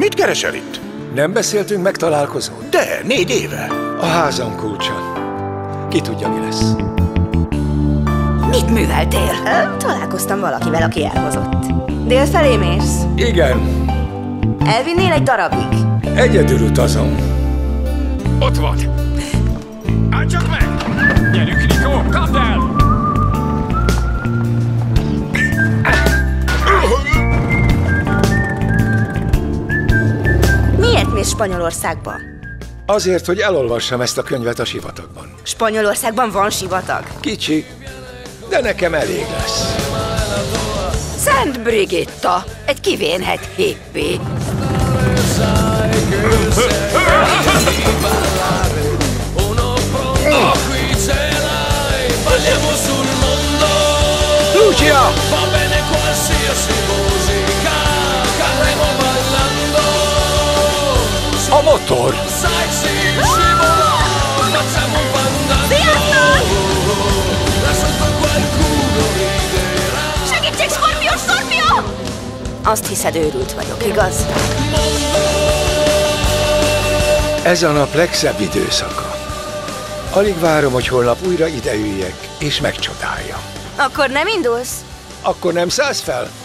Mit keresel itt? Nem beszéltünk meg találkozót? De, 4 éve. A házam kulcsa. Ki tudja, mi lesz. Mit műveltél? Találkoztam valakivel, aki elhozott. Délfelé mész? Igen. Elvinnél egy darabig? Egyedül utazom. Ott van! Állj csak meg! Gyerünk, Nikó, kapd el! Miért mész Spanyolországba? Azért, hogy elolvassam ezt a könyvet a sivatagban. Spanyolországban van sivatag? Kicsi, de nekem elég lesz. Szent Brigitta, egy kivénhet hippi. Lucia! A motor! Segítség, Scorpio, Scorpio! Azt hiszed, őrült vagyok, igaz? Ez a nap legszebb időszaka. Alig várom, hogy holnap újra ideüljek, és megcsodáljam. Akkor nem indulsz? Akkor nem szállsz fel?